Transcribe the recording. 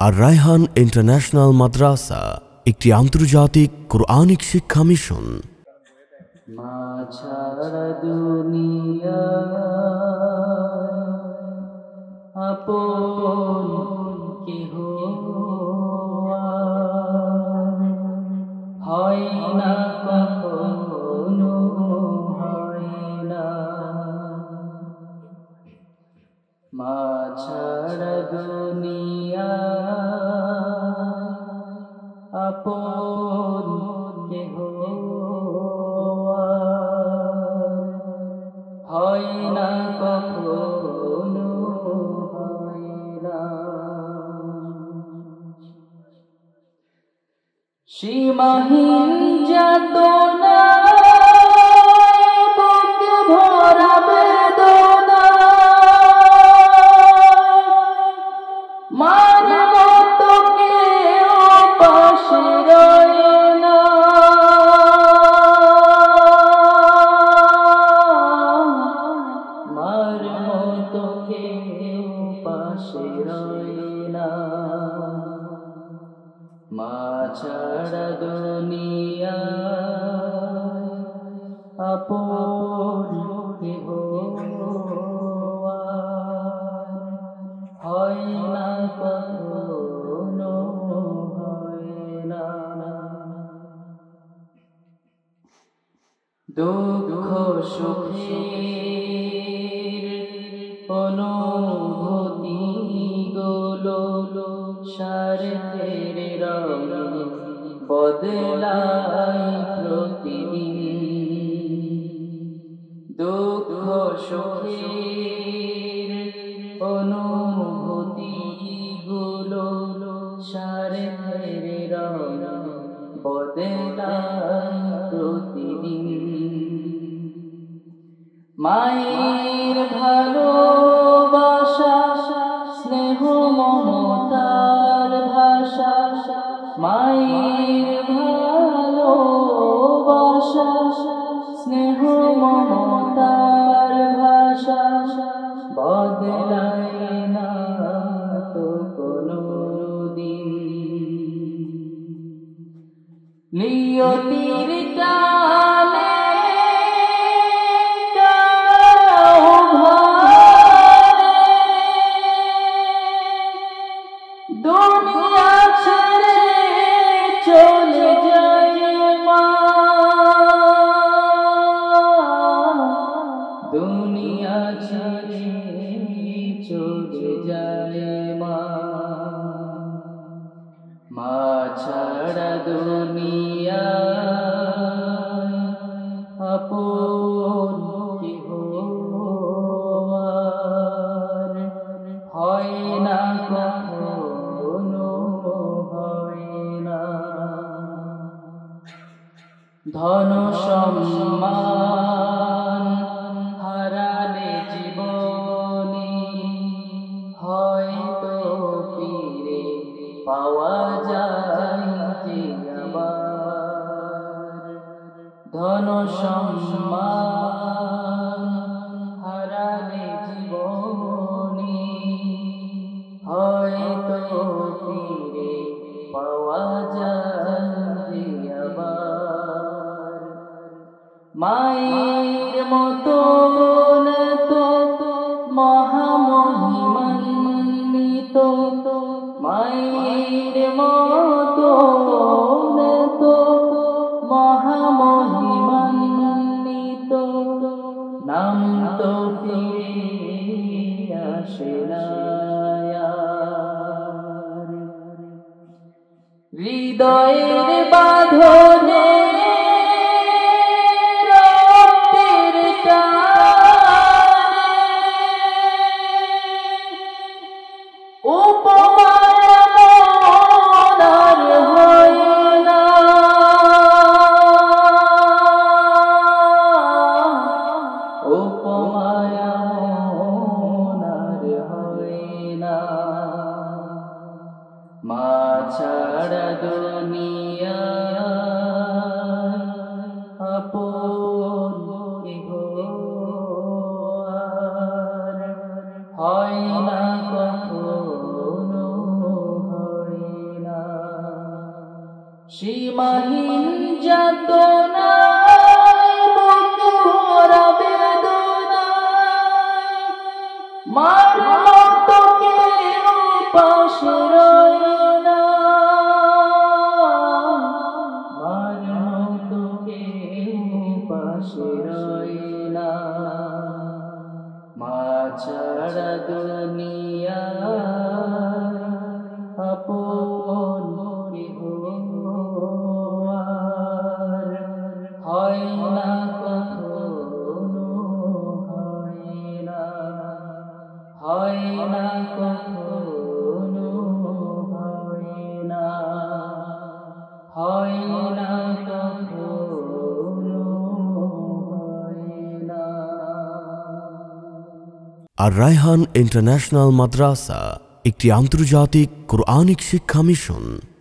আর Raihan international মাদ্রাসা একটি আন্তর্জাতিক Quranic শিক্ষা মিশন। মা ছাড়া দুনিয়া আপন কেহ হয় না, কখনো হয় না। মা ছাড়া দুনিয়া আপন কেহ হয় না, কখনো হয় না। সীমাহীন যাতনা বুক ভরা বেদনা, মার মতো কেউ পাশে রয় না। মার মতো কেউ পাশে রয় না। মা ছাড়া দুনিয়া আপন কেহ হয় না, কখনো হয় না। দুঃখ সুখের অনুভূতি গুলো স্বার্থের রঙে বদলায় প্রতিদিন। দুঃখ সুখের অনুভূতি গুলো স্বার্থের রঙে বদলায় প্রতিদিন। মায়ের ভালোবাসা স্নেহ মমতার ভাষা, মায়ের ভালোবাসা স্নেহ মমতার ভাষা বদলায় না তো কোনদিন। নিয়তির টানে দুনিয়া ছেড়ে চলে যায় মা, দুনিয়া ছেড়ে চলে যায় মা। মা ছাড়া দুনিয়া আপন কেহ হয় না, কখনো হয় না। ধন সম্মান হারালে জীবনে হয়তো ফিরে পাওয়া যায় যে আবার। ধন সম্মান হারালে জীবনে হয়তো ফিরে পাওয়া যায় যে আবার। মায়ের মতো তো মহামহিমান্বিত, মায়ের মতো তো মহামহিমান্বিত নাম তো ফিরে আসে না। হৃদয়ের বাঁধনে রক্তের টানে উপমার মনার হয় না। উপমার মনার হয় না। মা ছাড়া দুনিয়া আপন কেহ হয় না, কখনো হয় সীমাহীন যাতনায় বুক ভরা বেদনায় মার মতো কেউ পাশে রয় না, মার মতো কেউ পাশে রয় না। মা ছাড়া দুনিয়ায় আপন কেহ আর হয় না, কখনো হয় না, হয় না, কখনো হয় না, হয় না, কখনো হয় না। আর রায়হান ইন্টারন্যাশনাল মাদ্রাসা একটি আন্তর্জাতিক কোরআনিক শিক্ষা মিশন।